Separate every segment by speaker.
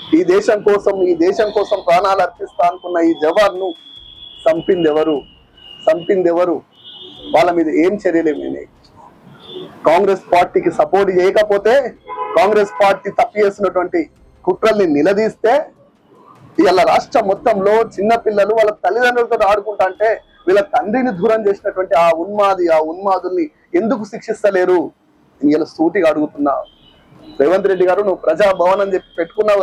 Speaker 1: ఈ దేశం కోసం ప్రాణాలు అర్పిస్తా అనుకున్న ఈ జవాన్ను చంపింది ఎవరు? వాళ్ళ మీద ఏం చర్యలేమైనాయి? కాంగ్రెస్ పార్టీకి సపోర్ట్ చేయకపోతే, కాంగ్రెస్ పార్టీ తప్పిస్తున్నటువంటి కుట్రల్ని నిలదీస్తే, ఇలా రాష్ట్రం మొత్తంలో చిన్న పిల్లలు వాళ్ళ తల్లిదండ్రులతో ఆడుకుంటా అంటే వీళ్ళ తండ్రిని దూరం చేసినటువంటి ఆ ఉన్మాదుల్ని ఎందుకు శిక్షిస్తలేరు? ఇలా సూటిగా అడుగుతున్నా. రేవంత్ రెడ్డి గారు, నువ్వు ప్రజాభవన్ అని చెప్పి పెట్టుకున్నావు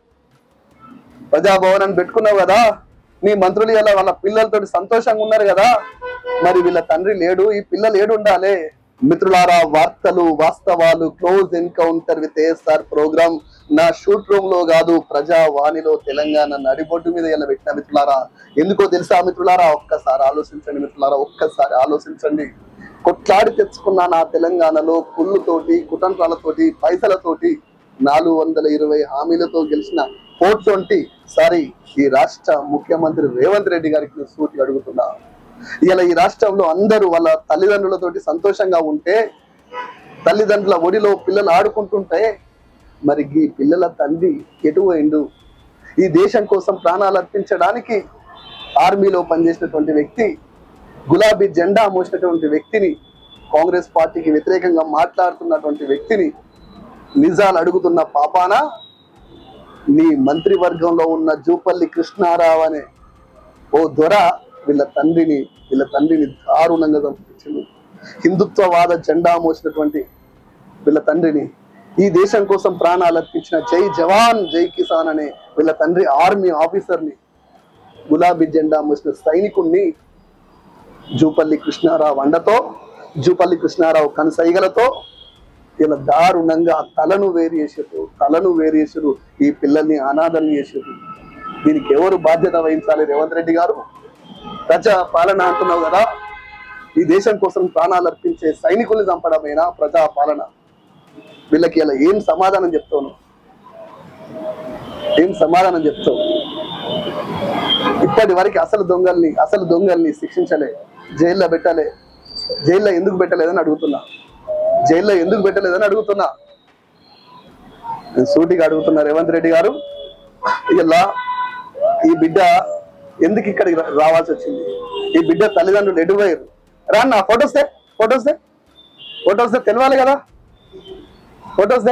Speaker 1: కదా, నీ మంత్రులు ఇలా వాళ్ళ పిల్లలతో సంతోషంగా ఉన్నారు కదా, మరి వీళ్ళ తండ్రి లేడు, ఈ పిల్లలు ఏడు ఉండాలి? మిత్రులారా, వార్తలు వాస్తవాలు close encounter with ASR program నా షూట్ రూమ్ లో కాదు, ప్రజావాణిలో తెలంగాణ నడిబొడ్డు మీద ఇలా పెట్టిన మిత్రులారా. ఎందుకో తెలుసా మిత్రులారా? ఒక్కసారి ఆలోచించండి మిత్రులారా, ఒక్కసారి ఆలోచించండి. కొట్లాడి తెచ్చుకున్న నా తెలంగాణలో కుళ్ళుతోటి, కుతంత్రాలతోటి, పైసలతోటి 420 హామీలతో గెలిచిన 420 ఈ రాష్ట్ర ముఖ్యమంత్రి రేవంత్ రెడ్డి గారికి సూటి అడుగుతున్నా. ఇలా ఈ రాష్ట్రంలో అందరూ వాళ్ళ తల్లిదండ్రులతోటి సంతోషంగా ఉంటే, తల్లిదండ్రుల ఒడిలో పిల్లలు ఆడుకుంటుంటే, మరి ఈ పిల్లల తండ్రి ఎటు పోయిండు? ఈ దేశం కోసం ప్రాణాలు అర్పించడానికి ఆర్మీలో పనిచేసినటువంటి వ్యక్తి, గులాబీ జెండా మోసినటువంటి వ్యక్తిని, కాంగ్రెస్ పార్టీకి వ్యతిరేకంగా మాట్లాడుతున్నటువంటి వ్యక్తిని నిజాలు అడుగుతున్న పాపాన నీ మంత్రివర్గంలో ఉన్న జూపల్లి కృష్ణారావు అనే ఓ దొర వీళ్ళ తండ్రిని దారుణంగా చంపించింది. హిందుత్వవాద జెండా మోసినటువంటి వీళ్ళ తండ్రిని, ఈ దేశం కోసం ప్రాణాలు అర్పించిన జై జవాన్ జై కిసాన్ అనే వీళ్ళ తండ్రి ఆర్మీ ఆఫీసర్ని, గులాబీ జెండా మోసిన సైనికుణ్ణి జూపల్లి కృష్ణారావు అండతో, జూపల్లి కృష్ణారావు కనసైగలతో ఇలా దారుణంగా తలను వేరు చేసారు. ఈ పిల్లల్ని అనాథల్ని చేసారు. దీనికి ఎవరు బాధ్యత వహించాలి? రేవంత్ రెడ్డి గారు, ప్రజా పాలన అంటున్నావు కదా, ఈ దేశం కోసం ప్రాణాలు అర్పించే సైనికుల్ని చంపడమైనా ప్రజా పాలన? వీళ్ళకి ఇలా ఏం సమాధానం చెప్తావు? ఇప్పటి వరకు అసలు దొంగల్ని శిక్షించలే, జైల్లో పెట్టలే. జైల్లో ఎందుకు పెట్టలేదని అడుగుతున్నా. నేను సూటిగా అడుగుతున్నా రేవంత్ రెడ్డి గారు, ఇలా ఈ బిడ్డ ఎందుకు ఇక్కడికి రావాల్సి వచ్చింది? ఈ బిడ్డ తల్లిదండ్రులు ఎటుపోయారు? నా ఫొటోస్ దే తెలవాలి కదా, ఫొటోస్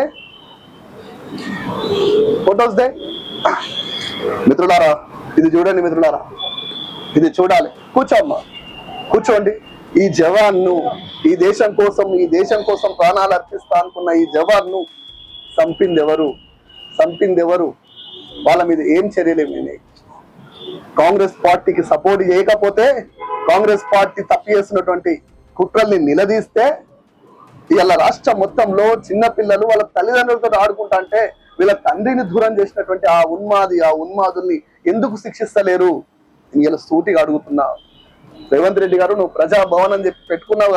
Speaker 1: దే. మిత్రులారా, ఇది చూడండి మిత్రులారా, ఇది చూడాలి. కూర్చోండి. ఈ జవాన్ను, ఈ దేశం కోసం ప్రాణాలు అర్పిస్తా అనుకున్న ఈ జవాన్ను చంపింది ఎవరు? వాళ్ళ మీద ఏం చర్యలేమైనాయి? కాంగ్రెస్ పార్టీకి సపోర్ట్ చేయకపోతే, కాంగ్రెస్ పార్టీ తప్పిస్తున్నటువంటి కుట్రల్ని నిలదీస్తే, ఇలా రాష్ట్రం మొత్తంలో చిన్న పిల్లలు వాళ్ళ తల్లిదండ్రులతో ఆడుకుంటా అంటే వీళ్ళ తండ్రిని దూరం చేసినటువంటి ఆ ఉన్మాదుల్ని ఎందుకు శిక్షిస్తలేరు? ఇలా సూటిగా అడుగుతున్నా. రేవంత్ రెడ్డి గారు, నువ్వు ప్రజాభవన్ అని చెప్పి పెట్టుకున్నావు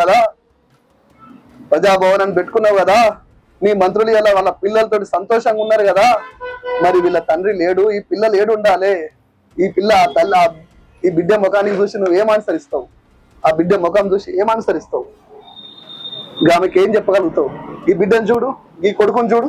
Speaker 1: కదా, నీ మంత్రులు ఇలా వాళ్ళ పిల్లలతో సంతోషంగా ఉన్నారు కదా, మరి వీళ్ళ తండ్రి లేడు, ఈ పిల్లలు ఏడు ఉండాలి? ఈ బిడ్డ ముఖానికి చూసి నువ్వు ఏం ఆన్సర్ ఇస్తావు? ఆ బిడ్డ ముఖం చూసి ఏం ఆన్సర్ ఇస్తావు? ఆమెకి ఏం చెప్పగలుగుతావు? ఈ బిడ్డను చూడు, ఈ కొడుకుని చూడు.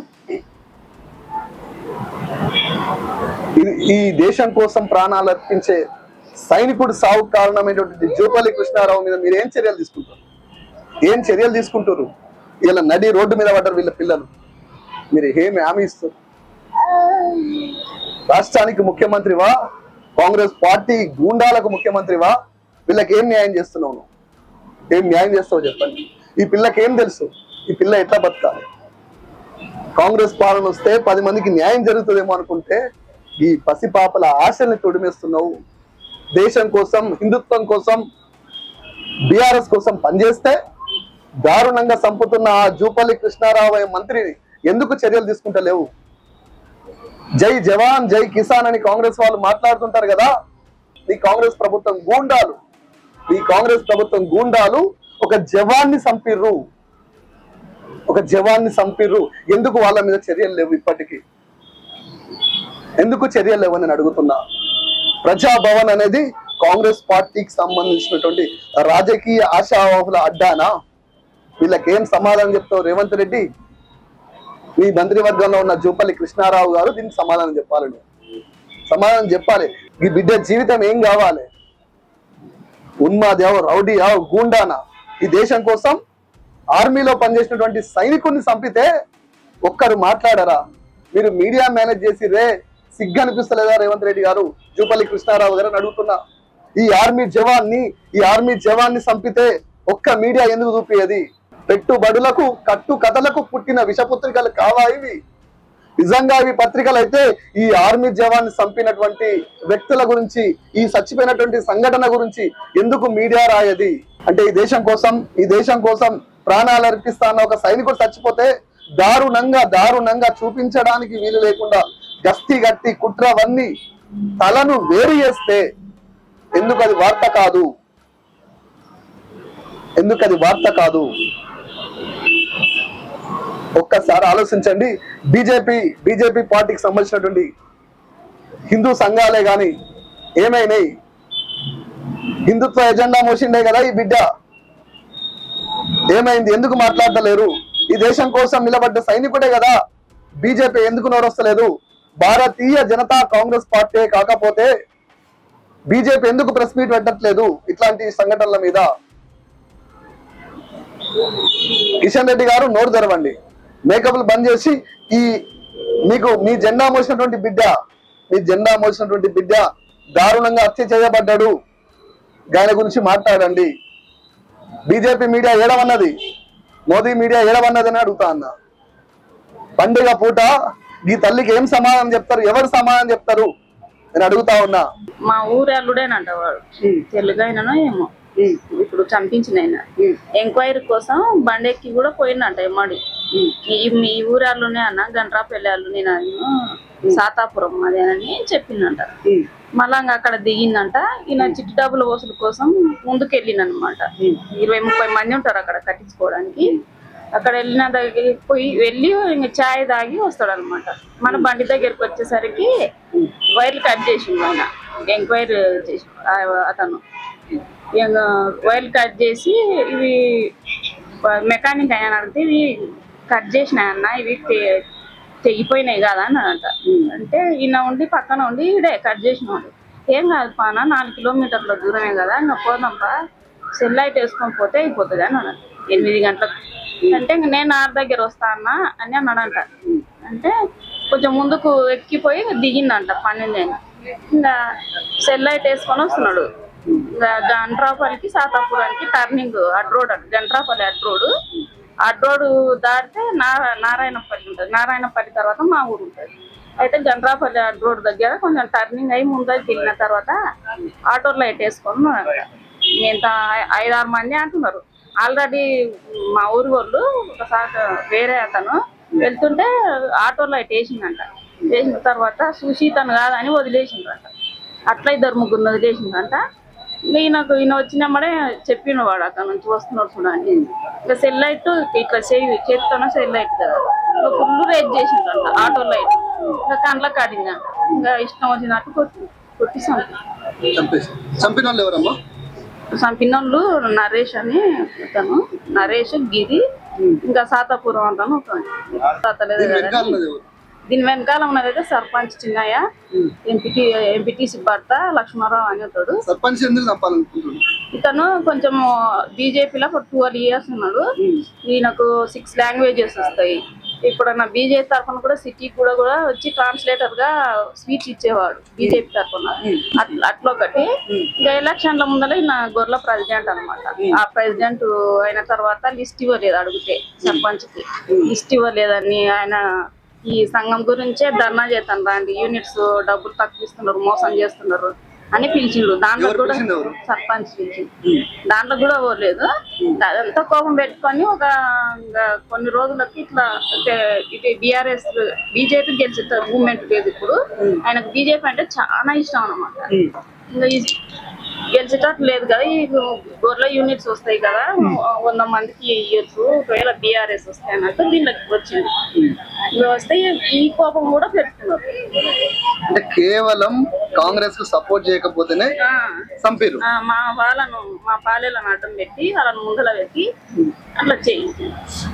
Speaker 1: ఈ దేశం కోసం ప్రాణాలు అర్పించే సైనికుడు సాగు కారణమైనటువంటి జూపల్లి కృష్ణారావు మీద మీరు ఏం చర్యలు తీసుకుంటారు? ఇలా నడి రోడ్డు మీద పడ్డారు వీళ్ళ పిల్లలు, మీరు ఏమి హామీ ఇస్తారు? రాష్ట్రానికి ముఖ్యమంత్రివా? కాంగ్రెస్ పార్టీ గూండాలకు ముఖ్యమంత్రివా? వీళ్ళకి ఏం న్యాయం చేస్తున్నావు? ఏం న్యాయం చేస్తావు చెప్పండి. ఈ పిల్లకి ఏం తెలుసు? ఈ పిల్ల ఎట్లా బతకాలి? కాంగ్రెస్ పాలన వస్తే 10 మందికి న్యాయం జరుగుతుందేమో అనుకుంటే ఈ పసిపాపల ఆశల్ని తొడిమేస్తున్నావు. దేశం కోసం, హిందుత్వం కోసం, బీఆర్ఎస్ కోసం పనిచేస్తే దారుణంగా చంపుతున్న ఆ జూపల్లి కృష్ణారావు అనే మంత్రిని ఎందుకు చర్యలు తీసుకుంటలేవు? జై జవాన్ జై కిసాన్ అని కాంగ్రెస్ వాళ్ళు మాట్లాడుతుంటారు కదా, ఈ కాంగ్రెస్ ప్రభుత్వం గూండాలు ఒక జవాన్ని చంపిర్రు. ఎందుకు వాళ్ళ మీద చర్యలు లేవు? ఇప్పటికీ ఎందుకు చర్యలు లేవు అని అడుగుతున్నా. ప్రజాభవన్ అనేది కాంగ్రెస్ పార్టీకి సంబంధించినటువంటి రాజకీయ ఆశావాహుల అడ్డానా? వీళ్ళకి ఏం సమాధానం చెప్తావు రేవంత్ రెడ్డి? మీ మంత్రివర్గంలో ఉన్న జూపల్లి కృష్ణారావు గారు దీనికి సమాధానం చెప్పాలండి. సమాధానం చెప్పాలి. ఈ బిడ్డ జీవితం ఏం కావాలి? ఉన్మాదేవో రౌడీయా గూండానా? ఈ దేశం కోసం ఆర్మీలో పనిచేసినటువంటి సైనికుడిని చంపితే ఒక్కరు మాట్లాడరా? మీరు మీడియా మేనేజ్ చేసి రే సిగ్గు అనిపిస్తలేదా రేవంత్ రెడ్డి గారు, జూపల్లి కృష్ణారావు గారు అని అడుగుతున్నా. ఈ ఆర్మీ జవాన్ని చంపితే ఒక్క మీడియా ఎందుకు చూపియది? పెట్టుబడులకు కట్టు కథలకు పుట్టిన విషపత్రికలు కావా ఇవి? నిజంగా ఇవి పత్రికలు అయితే ఈ ఆర్మీ జవాన్ని చంపినటువంటి వ్యక్తుల గురించి, ఈ చచ్చిపోయినటువంటి సంఘటన గురించి ఎందుకు మీడియా రాయది? అంటే ఈ దేశం కోసం ప్రాణాలు అర్పిస్తాన్న ఒక సైనికుడు చచ్చిపోతే దారుణంగా చూపించడానికి వీలు లేకుండా గస్తీ గట్టి కుట్రవన్నీ తలను వేరు చేస్తే ఎందుకు అది వార్త కాదు? ఒక్కసారి ఆలోచించండి. బీజేపీ పార్టీకి సంబంధించినటువంటి హిందూ సంఘాలే గాని ఏమైనాయి? హిందుత్వ ఎజెండా మోసిండే కదా ఈ బిడ్డ. ఏమైంది? ఎందుకు మాట్లాడలేరు? ఈ దేశం కోసం నిలబడ్డ సైనికుడే కదా. బీజేపీ ఎందుకు నోరొస్తలేదు? భారతీయ జనతా కాంగ్రెస్ పార్టీ కాకపోతే బీజేపీ ఎందుకు ప్రెస్ మీట్ పెట్టట్లేదు ఇట్లాంటి సంఘటనల మీద? కిషన్ రెడ్డి గారు నోరు తెరవండి. మేకప్లు బంద్ చేసి మీ జెండా మోసినటువంటి బిడ్డ దారుణంగా హత్య చేయబడ్డాడు, ఆయన గురించి మాట్లాడండి. బీజేపీ మీడియా ఏడవన్నది, మోదీ మీడియా ఏడవన్నది అని అడుగుతా అన్న. పండుగ పూట ఈ తల్లికి ఏం సమాధానం చెప్తారు? ఎవరు సమాధానం చెప్తారు నేను అడుగుతా ఉన్నా.
Speaker 2: మా ఊరు అల్లుడేనంట వాడు, తెలుగైననో ఏమో, ఇప్పుడు చంపించిన ఆయన ఎంక్వైరీ కోసం బండెక్కి కూడా పోయిందంట ఎమ్మడి. మీ ఊరాళ్ళునే అన్న, గండ్రాపల్లి అల్లు నేను సాతాపురం అదేనని చెప్పిందంట. మళ్ళా అక్కడ దిగిందంట. ఈయన చిట్టి డబ్బుల వసూలు కోసం ముందుకెళ్ళిందనమాట. 20-30 మంది ఉంటారు అక్కడ కట్టించుకోవడానికి. అక్కడ వెళ్ళిన దగ్గరికి వెళ్ళి ఇంక ఛాయ్ తాగి వస్తాడు అనమాట. మన బండి దగ్గరికి వచ్చేసరికి వైర్లు కట్ చేసిండు ఆయన, ఎంక్వైరీ చేసి అతను వైర్లు కట్ చేసి ఇవి మెకానిక్ ఆయన అడిగితే ఇవి కట్ చేసినాయన్న, ఇవి తెగిపోయినాయి కదా అని అంట. అంటే ఈయన ఉండి పక్కన ఉండి ఇడే కట్ చేసినాడు. ఏం కాదు పాన, 4 కిలోమీటర్ల దూరమే కదా, ఇంకా పోదాంపా సెల్ లైట్ వేసుకొని పోతే అయిపోతుంది అని అన్నాడు. 8 గంటలకు అంటే ఇంక నేను 6 దగ్గర వస్తా అన్న అని అన్నాడంట. అంటే కొంచెం ముందుకు ఎక్కిపోయి దిగిందంట 12 అయినా. ఇంకా సెల్ లైట్ వేసుకొని వస్తున్నాడు. గండ్రాపల్లికి సాతాపురానికి టర్నింగ్ అడ్ రోడ్, గండ్రాపల్లి అడ్ రోడ్ దాటితే నారాయణపల్లి ఉంటుంది. నారాయణపల్లి తర్వాత మా ఊరు ఉంటుంది. అయితే గండ్రాపల్లి అడ్ రోడ్ దగ్గర కొంచెం టర్నింగ్ అయ్యి ముందరికి వెళ్ళిన తర్వాత ఆటో లైట్ వేసుకొని ఎంత 5-6 మంది అంటున్నారు. ఆల్రెడీ మా ఊరు వాళ్ళు ఒకసారి వేరే అతను వెళ్తుంటే ఆటో లైట్ వేసిందంట. వేసిన తర్వాత చూసి తను కాదని వదిలేసిందంట. అట్లా 2-3 వదిలేసిందంట. ఈయన వచ్చినమ్మడే చెప్పిన వాడు అక్కడ నుంచి వస్తున్నాడు చూడండి. ఇంకా సెల్ లైట్ ఇట్లా చేతితోనే సెల్ లైట్ కదా, ఇంకా ఫుల్ రేట్ చేసిందంట ఆటో లైట్. ఇంకా కండ్ల కాడిందంట. ఇంకా ఇష్టం వచ్చినట్టు కొట్టి చంపిన వాళ్ళు నరేష్ అని అతను, నరేష్ గిరి, ఇంకా సాతాపురం అంటాను. దీని వెనకాల ఉన్నదైతే సర్పంచ్ చిన్నయ్య, ఎంపీటీసీ భర్త లక్ష్మారావు అని ఉంటాడు. ఇతను కొంచెం బీజేపీలో 12 years ఉన్నాడు. ఈయనకు 6 languages వస్తాయి. ఇప్పుడన్నా బీజేపీ తరఫున కూడా సిటీ కూడా వచ్చి ట్రాన్స్లేటర్ గా స్పీచ్ ఇచ్చేవాడు బీజేపీ తరఫున. అట్లా ఒకటి. ఇంకా ఎలక్షన్ల ముందర ఈయన గొర్రెల ప్రెసిడెంట్ అనమాట. ఆ ప్రెసిడెంట్ అయిన తర్వాత లిస్ట్ ఇవ్వలేదు, అడిగితే సర్పంచ్ కి లిస్ట్ ఇవ్వలేదని ఆయన ఈ సంఘం గురించే ధర్నా చేస్తాను రండి, యూనిట్స్ డబ్బులు తక్కువ ఇస్తున్నారు, మోసం చేస్తున్నారు అని పిలిచిండు. దాంట్లో కూడా సర్పంచ్ పిలిచిండు. దాంట్లో కూడా పోలేదు. అదంతా కోపం పెట్టుకొని కొన్ని రోజులకి ఇట్లా బీఆర్ఎస్ బీజేపీ గెలిచే మూవ్మెంట్ లేదు ఇప్పుడు. ఆయనకు బీజేపీ అంటే చాలా ఇష్టం అనమాట. ఇంకా గెలిచేటట్టు లేదు కదా, ఈ గొర్రెల యూనిట్స్ వస్తాయి కదా 100 మందికి ఇవ్వచ్చు, ఒకవేళ బీఆర్ఎస్ వస్తాయి అన్నట్టు దీనికి వచ్చింది. వస్తే ఈ కోపం కూడా పెట్టుకున్నారు.
Speaker 1: అంటే కేవలం కాంగ్రెస్ కు సపోర్ట్ చేయకపోతేనే చంపారు.
Speaker 2: మా పాలెలను అడ్డం పెట్టి వాళ్ళని ముందర పెట్టి అట్లా చేయించారు.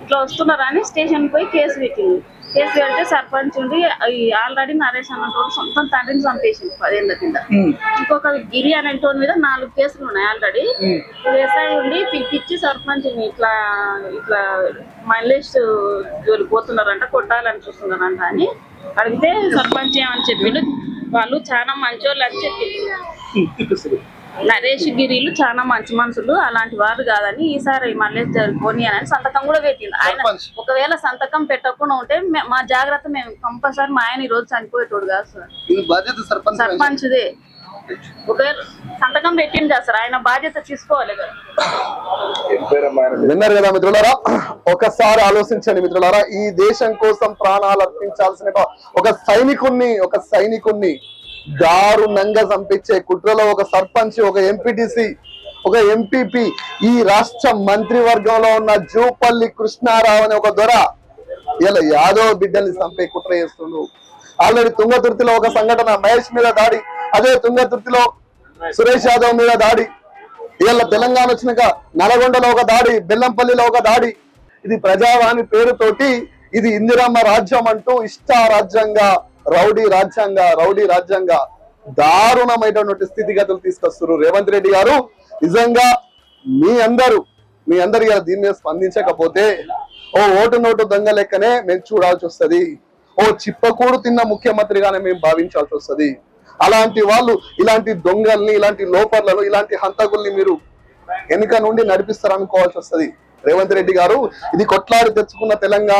Speaker 2: ఇట్లా వస్తున్నారని స్టేషన్ పోయి కేసు పెట్టింది. కేసు పెడితే సర్పంచ్ ఉండి ఆల్రెడీ నరేష్ అన్నతోడు సొంతం తండ్రిని చంపేసింది 10 ఏళ్ల కింద. ఇంకొక గిరి అనేటోని మీద 4 కేసులు ఉన్నాయి ఆల్రెడీ. ఎస్ఐ ఉండి పిలిపించి సర్పంచ్ ఇట్లా ఇట్లా మల్లేష్ పోతున్నారంట, కొట్టాలని చూస్తున్నారంట అని అడిగితే సర్పంచ్ ఏమని చెప్పిండు, వాళ్ళు చాలా మంచోళ్ళు అని చెప్పింది. నరేష్ గిరిలు చాలా మంచి మనుషులు, అలాంటి వారు కాదని ఈసారి మల్లేష్ పోనీ అని సంతకం కూడా పెట్టింది ఆయన. ఒకవేళ సంతకం పెట్టకుండా ఉంటే మా జాగ్రత్త మేము కంపల్సరీ మా ఆయన ఈ రోజు చనిపోయేటోడు కాదు సార్, సర్పంచ్దే. ఒకవేళ సంతకం పెట్టింది కదా సార్, ఆయన బాధ్యత తీసుకోవాలి కదా.
Speaker 1: విన్నారు కదా మిత్రులారా, ఒకసారి ఆలోచించండి మిత్రులారా. ఈ దేశం కోసం ప్రాణాలు అర్పించాల్సిన ఒక సైనికుణ్ణి దారుణంగా చంపించే కుట్రలో ఒక సర్పంచ్, ఒక ఎంపీటీసీ, ఒక ఎంపీపీ, ఈ రాష్ట్ర మంత్రివర్గంలో ఉన్న జూపల్లి కృష్ణారావు అనే ఒక దొర ఇలా యాదవ్ బిడ్డల్ని చంపే కుట్ర చేస్తుండు. ఆల్రెడీ తుంగతుర్తిలో ఒక సంఘటన, మహేష్ మీద దాడి, అదే తుంగతుర్తిలో సురేష్ యాదవ్ మీద దాడి, ఇలా తెలంగాణ వచ్చినాక నల్గొండలో ఒక దాడి, బెల్లంపల్లిలో ఒక దాడి. ఇది ప్రజావాణి పేరుతోటి ఇది ఇందిరమ్మ రాజ్యం అంటూ ఇష్టారాజ్యంగా రౌడీ రాజ్యంగా దారుణమైనటువంటి స్థితిగతులు తీసుకొస్తారు రేవంత్ రెడ్డి గారు. నిజంగా మీ అందరూ దీని మీద స్పందించకపోతే ఓ ఓటు నోటు దొంగ లెక్కనే మేము చూడాల్సి వస్తుంది, ఓ చిప్పకూడు తిన్న ముఖ్యమంత్రిగానే మేము భావించాల్సి వస్తుంది. అలాంటి వాళ్ళు, ఇలాంటి దొంగల్ని, ఇలాంటి లోపర్లను, ఇలాంటి హంతకుల్ని మీరు వెనుక నుండి నడిపిస్తారనుకోవాల్సి వస్తుంది. రేవంత్ రెడ్డి గారు, ఇది కొట్లాడి తెచ్చుకున్న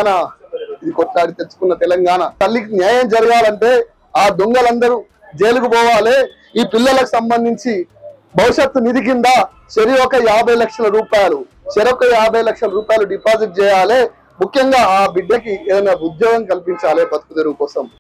Speaker 1: తెలంగాణ. తల్లికి న్యాయం జరగాలంటే ఆ దొంగలందరూ జైలుకు పోవాలి. ఈ పిల్లలకు సంబంధించి భవిష్యత్తు నిధి కింద చెరి ఒక 50 లక్షల రూపాయలు డిపాజిట్ చేయాలి. ముఖ్యంగా ఆ బిడ్డకి ఏదైనా ఉద్యోగం కల్పించాలి బతుకు తెరువు కోసం.